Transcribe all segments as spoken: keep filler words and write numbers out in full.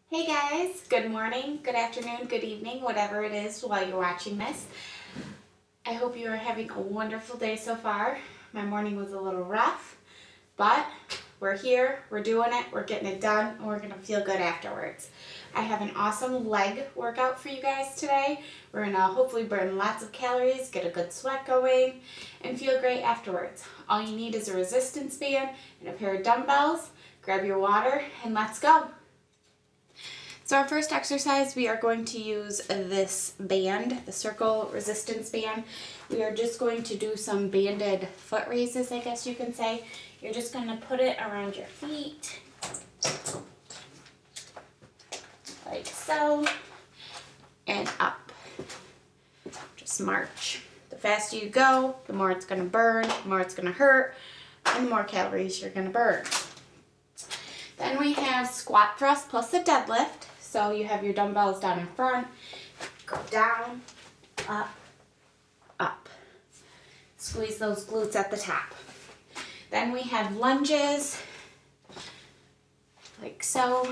Hey guys, good morning, good afternoon, good evening, whatever it is while you're watching this. I hope you are having a wonderful day so far. My morning was a little rough, but we're here, we're doing it, we're getting it done, and we're gonna feel good afterwards. I have an awesome leg workout for you guys today. We're gonna hopefully burn lots of calories, get a good sweat going, and feel great afterwards. All you need is a resistance band and a pair of dumbbells. Grab your water and let's go. So our first exercise, we are going to use this band, the circle resistance band. We are just going to do some banded foot raises, I guess you can say. You're just going to put it around your feet, like so, and up. Just march. The faster you go, the more it's going to burn, the more it's going to hurt, and the more calories you're going to burn. Then we have squat thrust plus a deadlift. So you have your dumbbells down in front, go down, up, up. Squeeze those glutes at the top. Then we have lunges, like so.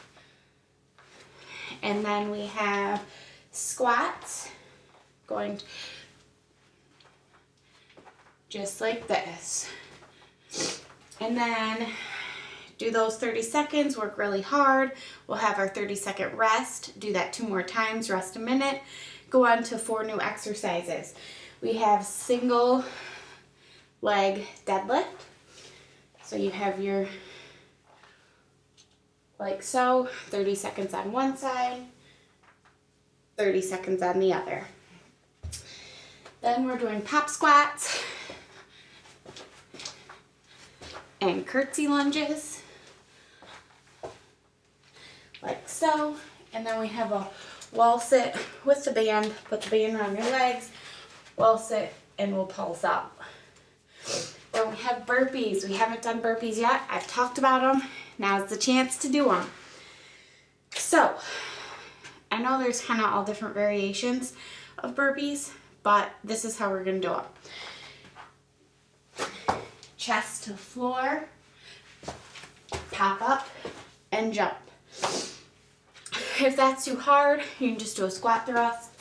And then we have squats, going just like this. And then do those thirty seconds, work really hard. We'll have our thirty second rest. Do that two more times, rest a minute. Go on to four new exercises. We have single leg deadlift. So you have your, like so, thirty seconds on one side, thirty seconds on the other. Then we're doing pop squats and curtsy lunges, like so. And then we have a wall sit with the band. Put the band around your legs, wall sit, and we'll pulse up. Then we have burpees. We haven't done burpees yet. I've talked about them. Now's the chance to do them. So, I know there's kind of all different variations of burpees, but this is how we're going to do them. Chest to floor, pop up, and jump. If that's too hard, you can just do a squat thrust,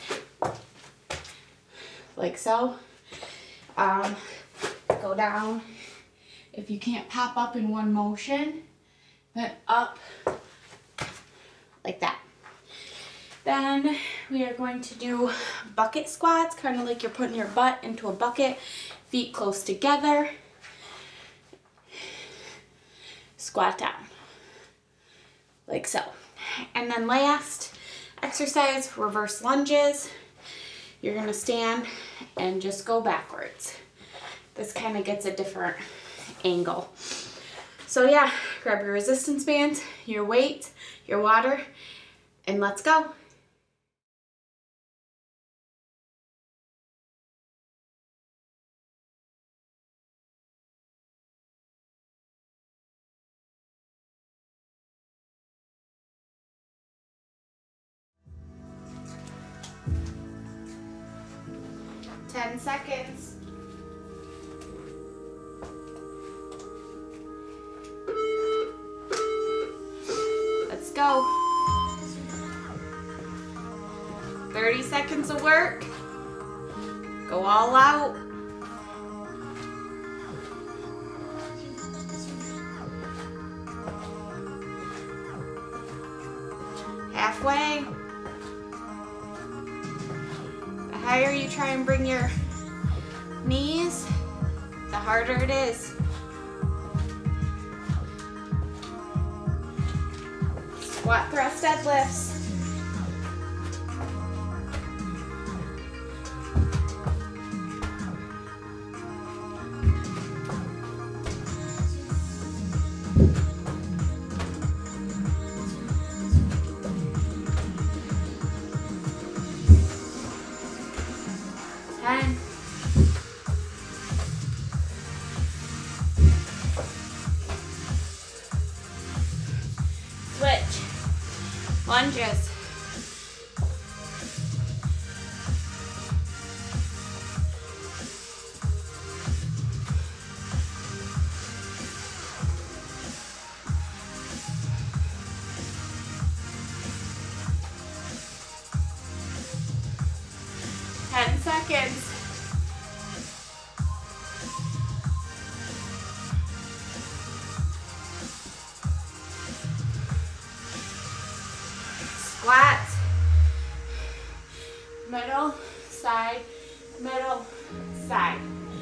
like so. Um, go down. If you can't pop up in one motion, then up, like that. Then we are going to do bucket squats, kind of like you're putting your butt into a bucket, feet close together. Squat down, like so. And then last exercise, reverse lunges. You're gonna stand and just go backwards. This kind of gets a different angle. So yeah, grab your resistance bands, your weight, your water, and let's go. ten seconds. Let's go. thirty seconds of work. Go all out. Halfway. The higher you try and bring your knees, the harder it is. Squat thrust deadlifts. ten. Switch. Lunges. seconds. Squats. Middle, side, middle, side.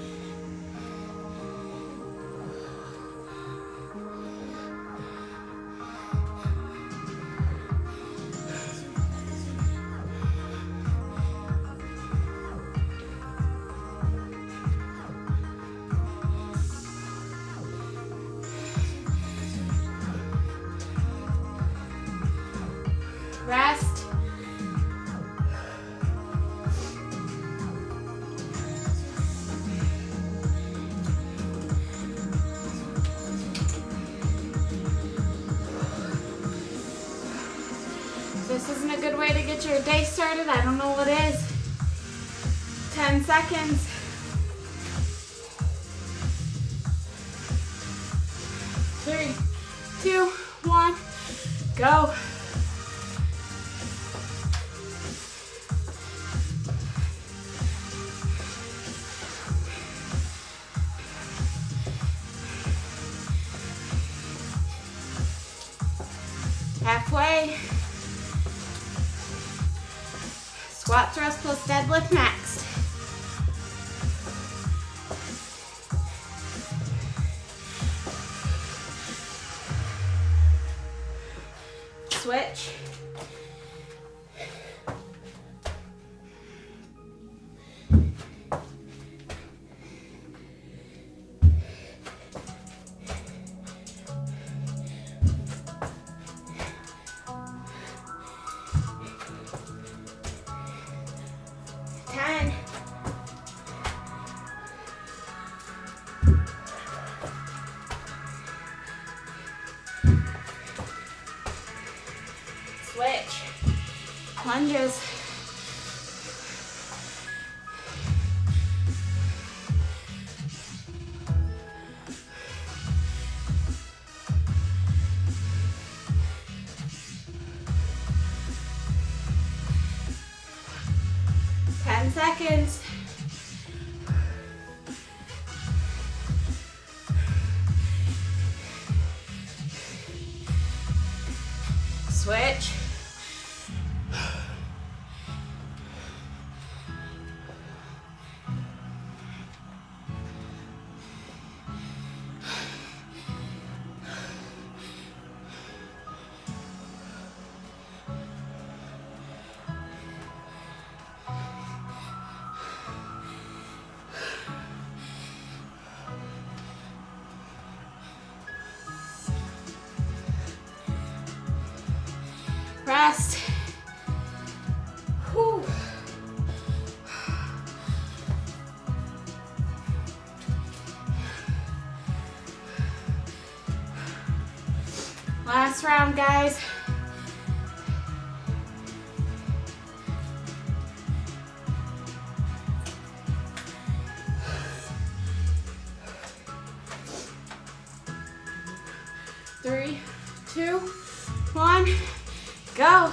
Rest. This isn't a good way to get your day started. I don't know what is. ten seconds. Three, two, one, go. Halfway. Squat thrust plus deadlift next. Switch. ten. Switch. Lunges. ten seconds. Switch. Rest. Whew. Last round, guys. Three, two, one. Go.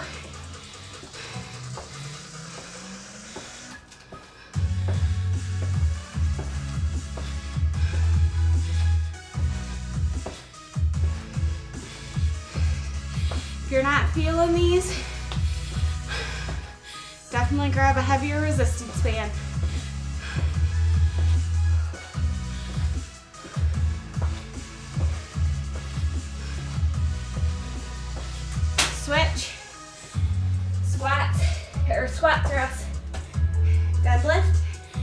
If you're not feeling these, definitely grab a heavier resistance band. Switch. Squat, or squat thrust. Deadlift.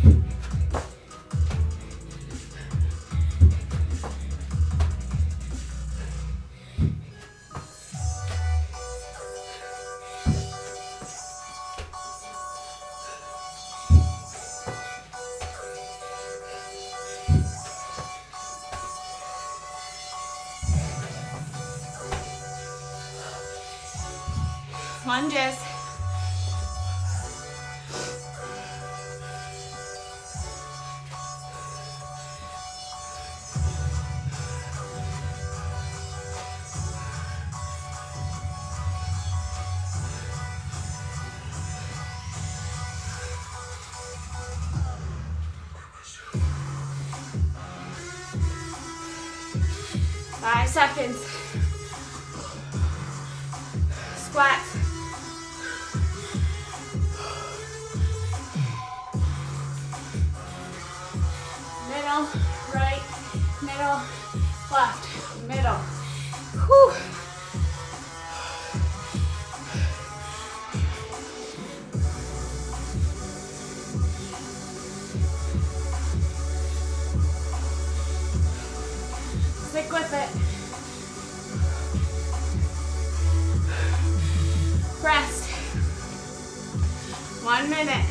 Lunges. Five seconds. Squats. Middle, right, middle, left, middle. Whew. Stick with it. Rest. One minute.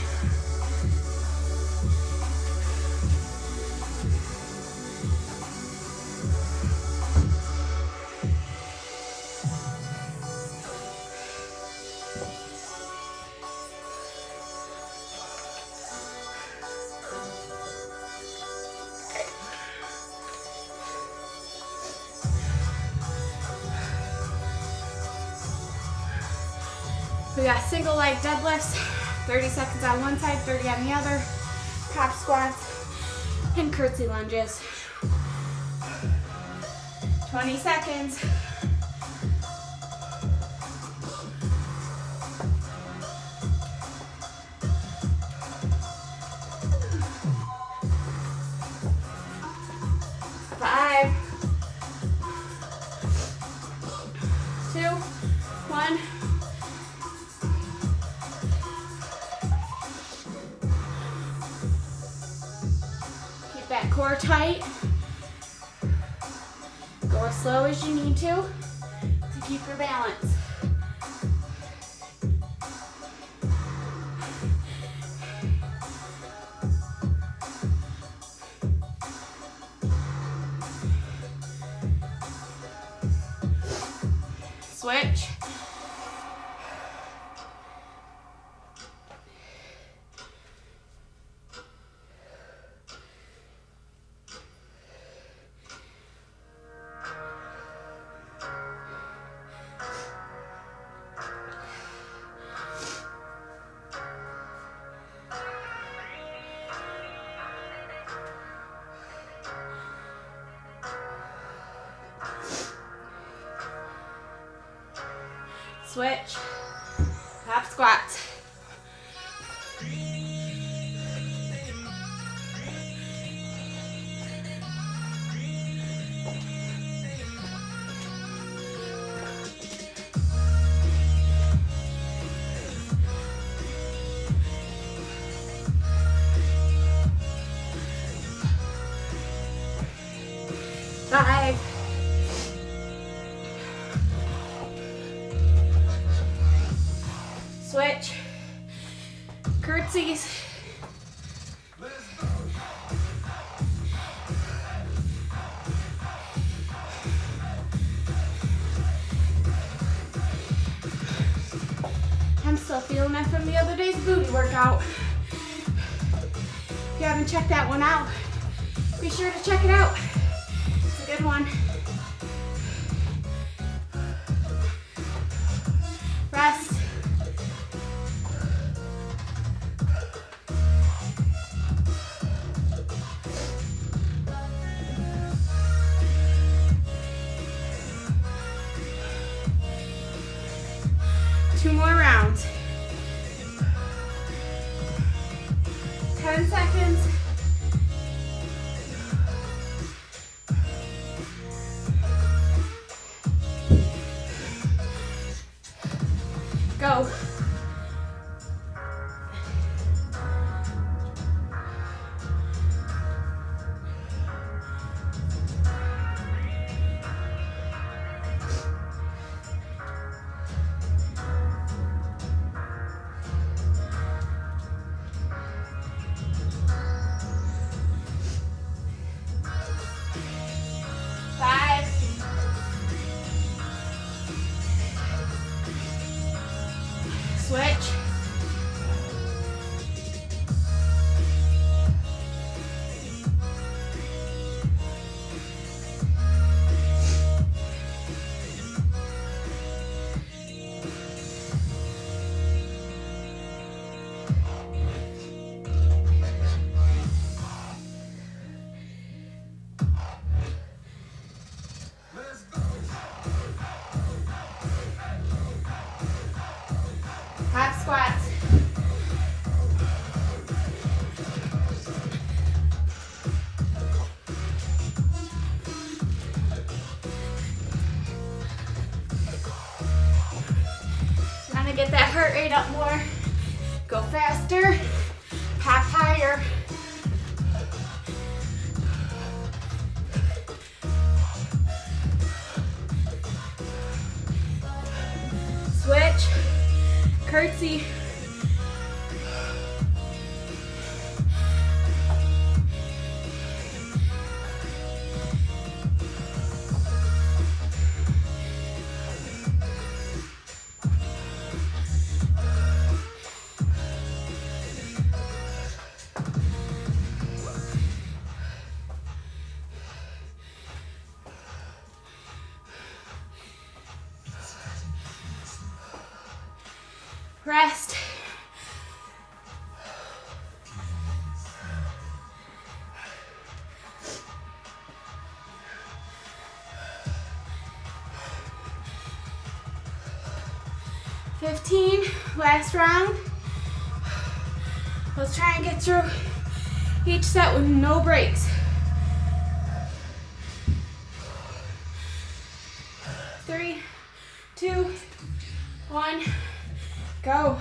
We got single leg deadlifts, thirty seconds on one side, thirty on the other, top squats, and curtsy lunges. twenty seconds. Five, two, one. That core tight. Go as slow as you need to to keep your balance. Switch. Switch, top squats. Five. Switch, curtsies. I'm still feeling that from the other day's booty workout. If you haven't checked that one out, be sure to check it out. It's a good one. Rest. Two more rounds. Ten seconds. Go. Five. Switch. to get that heart rate up more. Go faster, pop higher. Switch, curtsy. Rest. fifteen, last round. Let's try and get through each set with no breaks. Three, two, one. Go.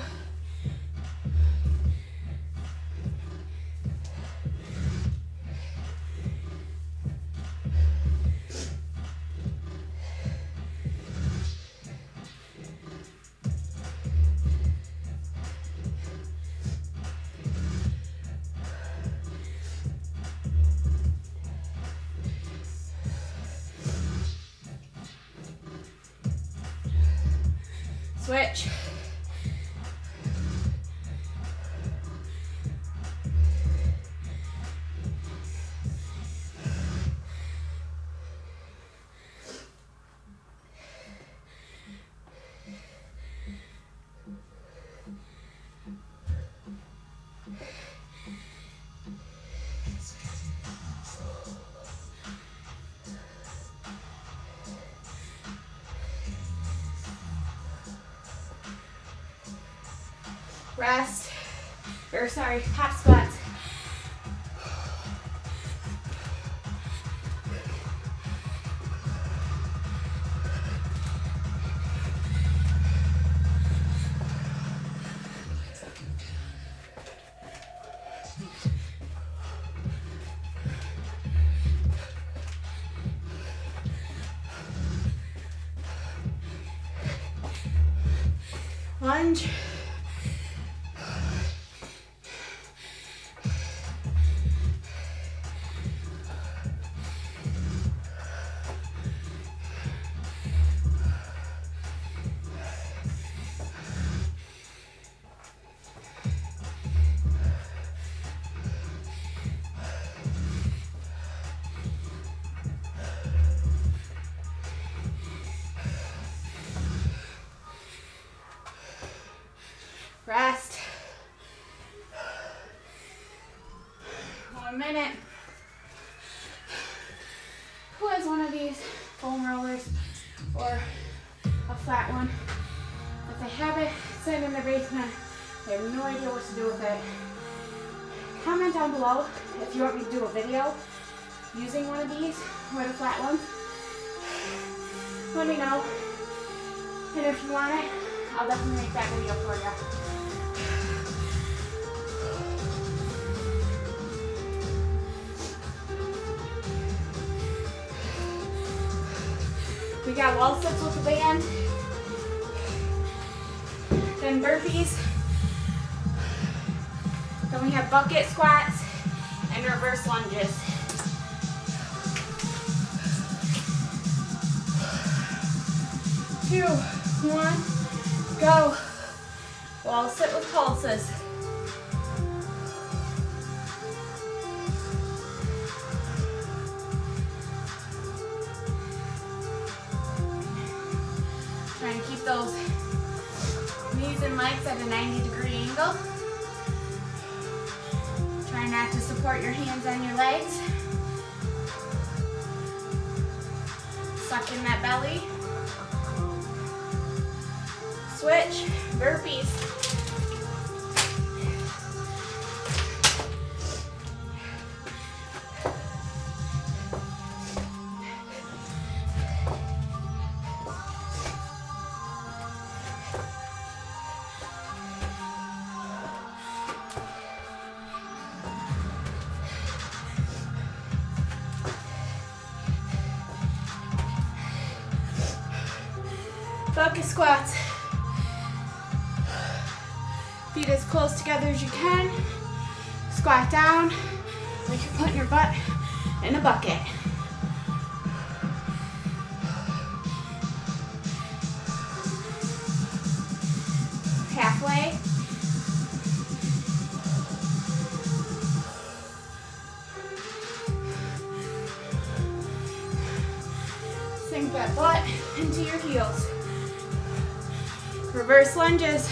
Switch. Rest, or sorry, hop squats. Lunge. Rest. One minute. Who has one of these foam rollers or a flat one? If they have it sitting in their basement, they have no idea what to do with it. Comment down below if you want me to do a video using one of these or the flat ones. Let me know. And if you want it, I'll definitely make that video for you. We got wall sits with the band, then burpees, then we have bucket squats and reverse lunges. Two, one, go. Wall sit with pulses. Try and keep those knees and legs at a ninety degree angle. Try not to support your hands on your legs. Suck in that belly. Switch, burpees. Bucket squats. Feet as close together as you can. Squat down like you're putting your butt in a bucket. Halfway. Sink that butt into your heels. Reverse lunges.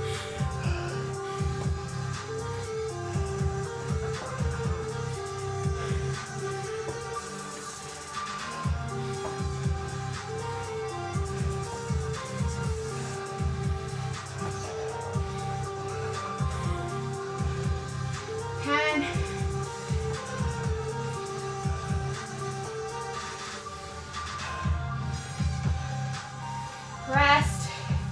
ten. Rest.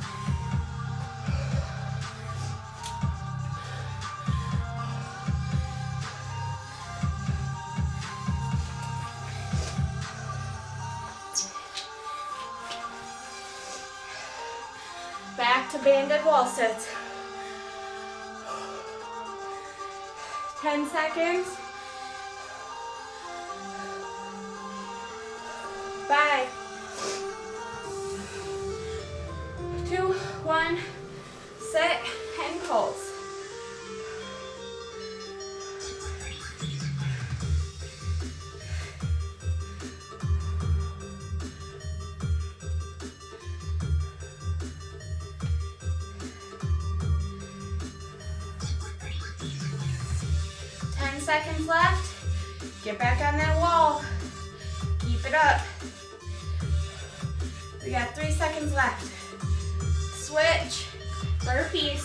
Back to banded wall sits. ten seconds. Five. Two, one, sit and pulse. ten seconds left. Get back on that wall. Keep it up. We got three seconds left. Switch, burpees.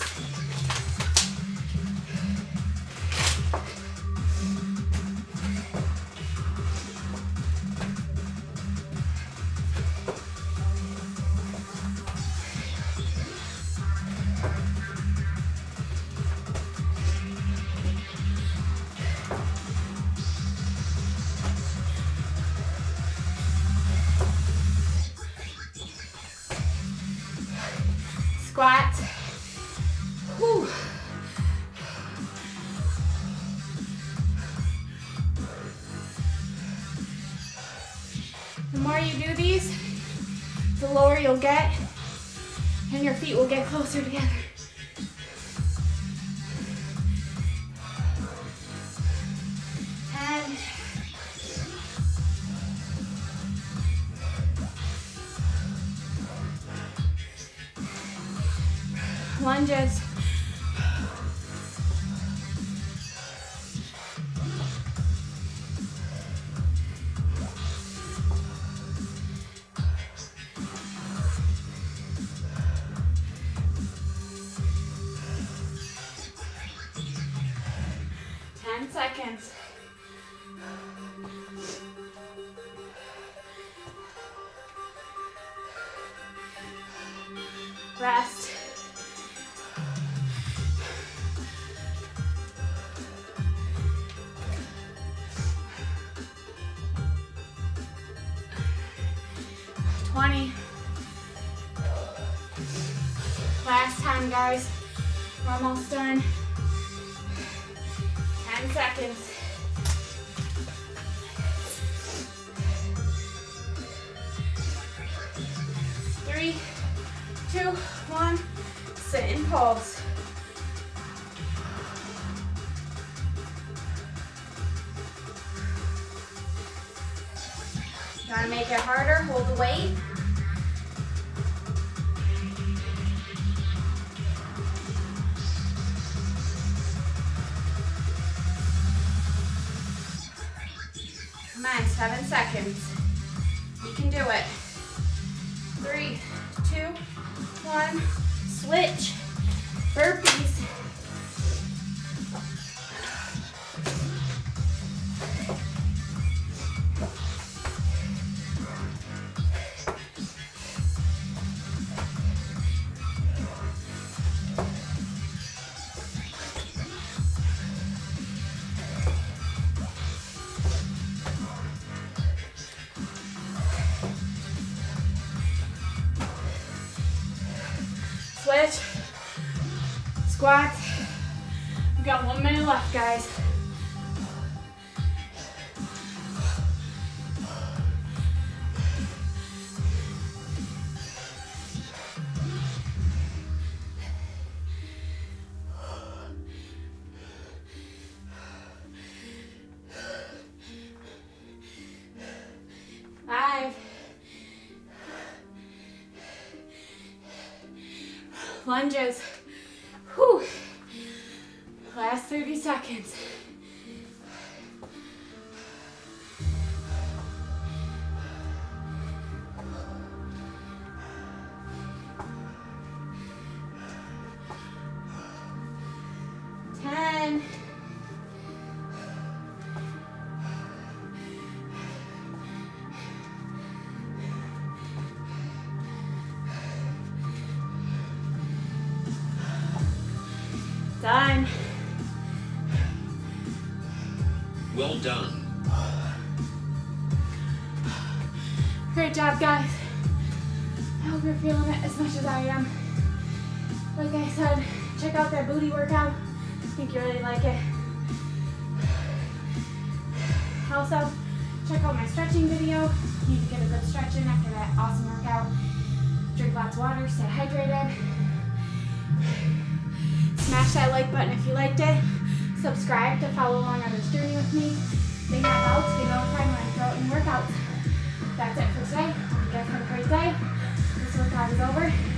Squat. Whew. The more you do these, the lower you'll get, and your feet will get closer together. ten. Lunges. ten seconds. Rest. twenty. Last time, guys. We're almost done. ten seconds. Three, two, one. Sit and pulse. Gotta make it harder. Hold the weight. Come on, seven seconds. You can do it. Three, two, one. Switch. Burpees. switch. Squats. We've got one minute left, guys. Five. Lunges. Whew. Last thirty seconds. Ten. Done. Well done. Great job, guys. I hope you're feeling it as much as I am. Like I said, check out that booty workout. I think you really like it. Also, check out my stretching video. You need to get a good stretch in after that awesome workout. Drink lots of water, stay hydrated. Smash that like button if you liked it. Subscribe to follow along on this journey with me. Ring that bell to get notified when I throw out new workouts. That's it for today. Hope you guys have a great day. This workout is over.